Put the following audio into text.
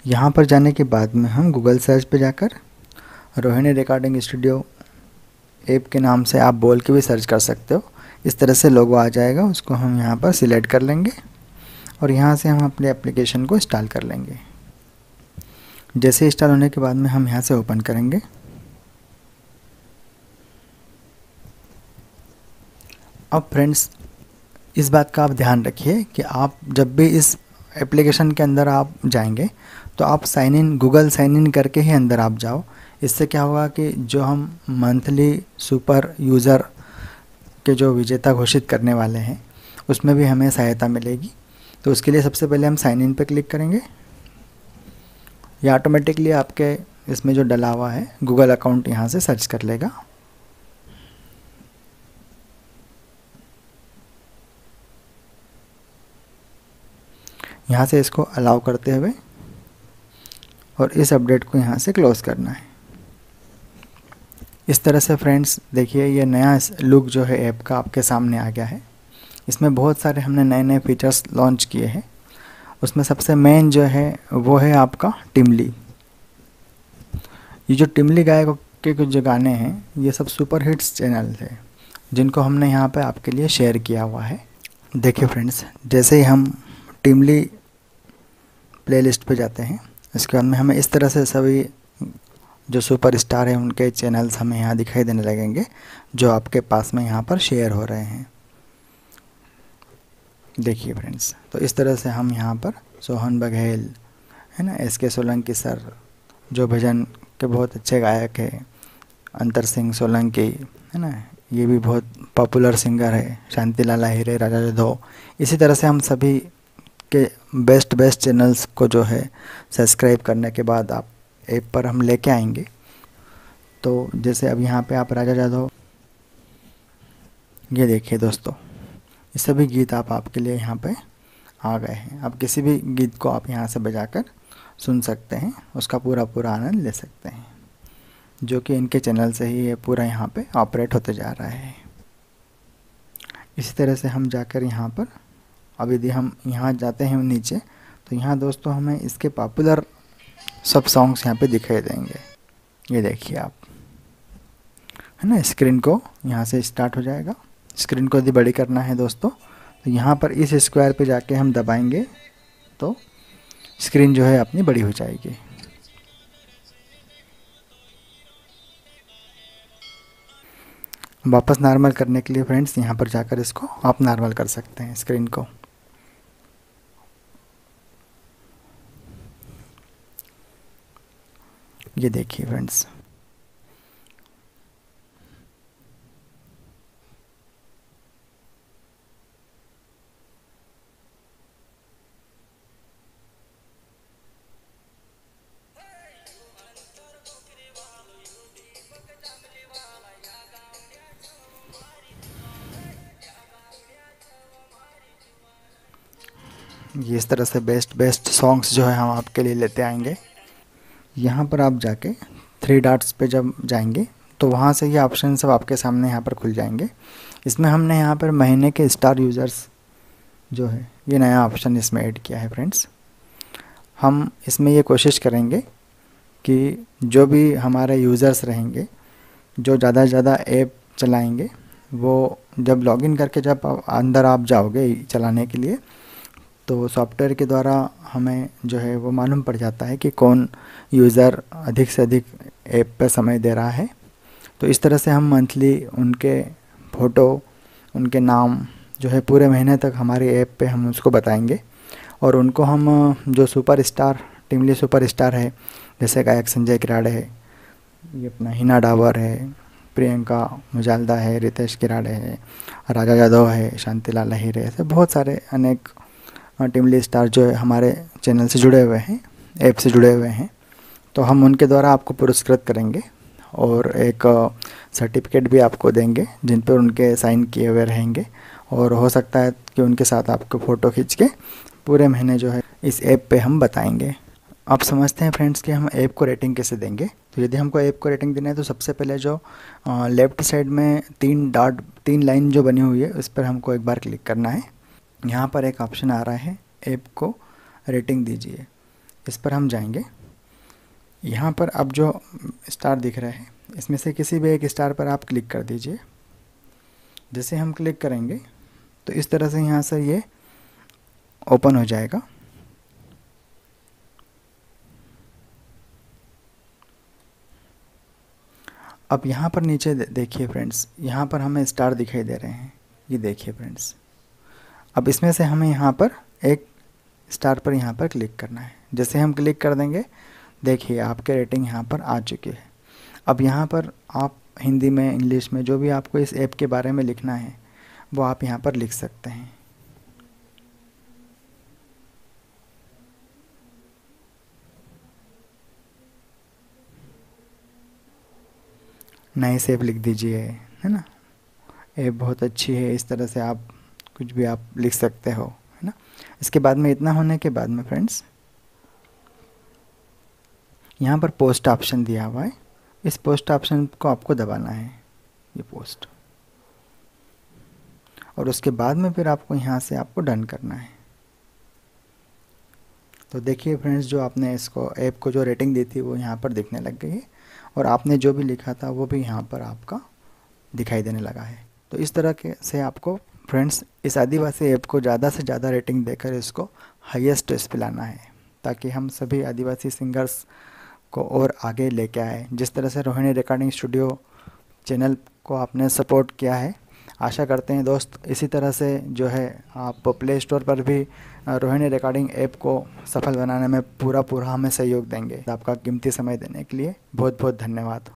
यहाँ पर जाने के बाद में हम गूगल सर्च पे जाकर रोहिणी रिकॉर्डिंग स्टूडियो ऐप के नाम से आप बोल के भी सर्च कर सकते हो। इस तरह से लोगो आ जाएगा, उसको हम यहाँ पर सिलेक्ट कर लेंगे और यहाँ से हम अपने एप्लीकेशन को इंस्टॉल कर लेंगे। जैसे इंस्टॉल होने के बाद में हम यहाँ से ओपन करेंगे। अब फ्रेंड्स, इस बात का आप ध्यान रखिए कि आप जब भी इस एप्लीकेशन के अंदर आप जाएंगे तो आप sign in, Google sign in करके ही अंदर आप जाओ। इससे क्या होगा कि जो हम मंथली सुपर यूज़र के जो विजेता घोषित करने वाले हैं उसमें भी हमें सहायता मिलेगी। तो उसके लिए सबसे पहले हम साइन इन पे क्लिक करेंगे। ये ऑटोमेटिकली आपके इसमें जो डला हुआ है गूगल अकाउंट यहाँ से सर्च कर लेगा। यहाँ से इसको अलाउ करते हुए और इस अपडेट को यहाँ से क्लोज़ करना है। इस तरह से फ्रेंड्स देखिए, ये नया लुक जो है ऐप का आपके सामने आ गया है। इसमें बहुत सारे हमने नए नए फीचर्स लॉन्च किए हैं। उसमें सबसे मेन जो है वो है आपका टिमली। ये जो टिमली गायक के कुछ जो गाने हैं ये सब सुपर हिट्स चैनल है जिनको हमने यहाँ पे आपके लिए शेयर किया हुआ है। देखिए फ्रेंड्स, जैसे ही हम टिमली प्लेलिस्ट पे जाते हैं इसके बाद में हमें इस तरह से सभी जो सुपरस्टार हैं उनके चैनल्स हमें यहाँ दिखाई देने लगेंगे जो आपके पास में यहाँ पर शेयर हो रहे हैं। देखिए फ्रेंड्स, तो इस तरह से हम यहाँ पर सोहन बघेल है ना, एस के सोलंकी सर जो भजन के बहुत अच्छे गायक हैं, अंतर सिंह सोलंकी है ना, ये भी बहुत पॉपुलर सिंगर है, शांतिलाल आहिरे, राजा जाधव। इसी तरह से हम सभी के बेस्ट चैनल्स को जो है सब्सक्राइब करने के बाद आप ऐप पर हम लेके आएंगे। तो जैसे अब यहाँ पे आप राजा जाधव, ये देखिए दोस्तों, ये सभी गीत आपके लिए यहाँ पे आ गए हैं। आप किसी भी गीत को आप यहाँ से बजाकर सुन सकते हैं, उसका पूरा आनंद ले सकते हैं, जो कि इनके चैनल से ही ये पूरा यहाँ पे ऑपरेट होते जा रहा है। इसी तरह से हम जाकर यहाँ पर अब यदि हम यहाँ जाते हैं नीचे तो यहाँ दोस्तों हमें इसके पॉपुलर सब सॉन्ग्स यहाँ पे दिखाई देंगे। ये देखिए आप, है ना, स्क्रीन को यहाँ से स्टार्ट हो जाएगा। स्क्रीन को यदि बड़ी करना है दोस्तों तो यहाँ पर इस स्क्वायर पे जाके हम दबाएंगे तो स्क्रीन जो है अपनी बड़ी हो जाएगी। वापस नॉर्मल करने के लिए फ्रेंड्स यहाँ पर जाकर इसको आप नॉर्मल कर सकते हैं स्क्रीन को। ये देखिए फ्रेंड्स, ये इस तरह से बेस्ट सॉन्ग्स जो है हम आपके लिए लेते आएंगे। यहाँ पर आप जाके थ्री डॉट्स पे जब जाएंगे तो वहाँ से ये ऑप्शन सब आपके सामने यहाँ पर खुल जाएंगे। इसमें हमने यहाँ पर महीने के स्टार यूज़र्स जो है ये नया ऑप्शन इसमें ऐड किया है फ्रेंड्स। हम इसमें ये कोशिश करेंगे कि जो भी हमारे यूज़र्स रहेंगे जो ज़्यादा से ज़्यादा ऐप चलाएंगे वो जब लॉगिन करके जब अंदर आप जाओगे चलाने के लिए तो सॉफ्टवेयर के द्वारा हमें जो है वो मालूम पड़ जाता है कि कौन यूज़र अधिक से अधिक ऐप पर समय दे रहा है। तो इस तरह से हम मंथली उनके फ़ोटो, उनके नाम जो है पूरे महीने तक हमारे ऐप पे हम उसको बताएंगे और उनको हम जो सुपरस्टार, टिमली सुपरस्टार है जैसे गायक संजय किराड़े है, ये अपना हिना डावर है, प्रियंका मुजालदा है, रितेश किराड़े है, राजा यादव है, शांतिलाल आहिरे, ऐसे बहुत सारे अनेक टिमली स्टार जो है हमारे चैनल से जुड़े हुए हैं, ऐप से जुड़े हुए हैं। तो हम उनके द्वारा आपको पुरस्कृत करेंगे और एक सर्टिफिकेट भी आपको देंगे जिन पर उनके साइन किए हुए रहेंगे और हो सकता है कि उनके साथ आपको फ़ोटो खींच के पूरे महीने जो है इस ऐप पे हम बताएंगे। आप समझते हैं फ्रेंड्स कि हम ऐप को रेटिंग कैसे देंगे। तो यदि हमको ऐप को रेटिंग देना है तो सबसे पहले जो लेफ़्ट साइड में तीन लाइन जो बनी हुई है उस पर हमको एक बार क्लिक करना है। यहाँ पर एक ऑप्शन आ रहा है ऐप को रेटिंग दीजिए। इस पर हम जाएंगे। यहाँ पर अब जो स्टार दिख रहा है इसमें से किसी भी एक स्टार पर आप क्लिक कर दीजिए। जैसे हम क्लिक करेंगे तो इस तरह से यहाँ से ये ओपन हो जाएगा। अब यहाँ पर नीचे देखिए फ्रेंड्स, यहाँ पर हमें स्टार दिखाई दे रहे हैं, ये देखिए फ्रेंड्स। अब इसमें से हमें यहाँ पर एक स्टार पर यहाँ पर क्लिक करना है। जैसे हम क्लिक कर देंगे, देखिए आपके रेटिंग यहाँ पर आ चुकी है। अब यहाँ पर आप हिंदी में, इंग्लिश में, जो भी आपको इस ऐप के बारे में लिखना है वो आप यहाँ पर लिख सकते हैं। नाइस ऐप लिख दीजिए, है ना, ऐप बहुत अच्छी है, इस तरह से आप कुछ भी आप लिख सकते हो, है ना। इसके बाद में इतना होने के बाद में फ्रेंड्स यहाँ पर पोस्ट ऑप्शन दिया हुआ है, इस पोस्ट ऑप्शन को आपको दबाना है, ये पोस्ट, और उसके बाद में फिर आपको यहाँ से आपको डन करना है। तो देखिए फ्रेंड्स, जो आपने इसको ऐप को जो रेटिंग दी थी वो यहाँ पर दिखने लग गई है, और आपने जो भी लिखा था वो भी यहाँ पर आपका दिखाई देने लगा है। तो इस तरह के से आपको फ्रेंड्स इस आदिवासी ऐप को ज़्यादा से ज़्यादा रेटिंग देकर इसको हाईएस्ट पे लाना है, ताकि हम सभी आदिवासी सिंगर्स को और आगे लेके आए। जिस तरह से रोहिणी रिकॉर्डिंग स्टूडियो चैनल को आपने सपोर्ट किया है, आशा करते हैं दोस्त इसी तरह से जो है आप प्ले स्टोर पर भी रोहिणी रिकॉर्डिंग ऐप को सफल बनाने में पूरा हमें सहयोग देंगे। आपका कीमती समय देने के लिए बहुत बहुत धन्यवाद।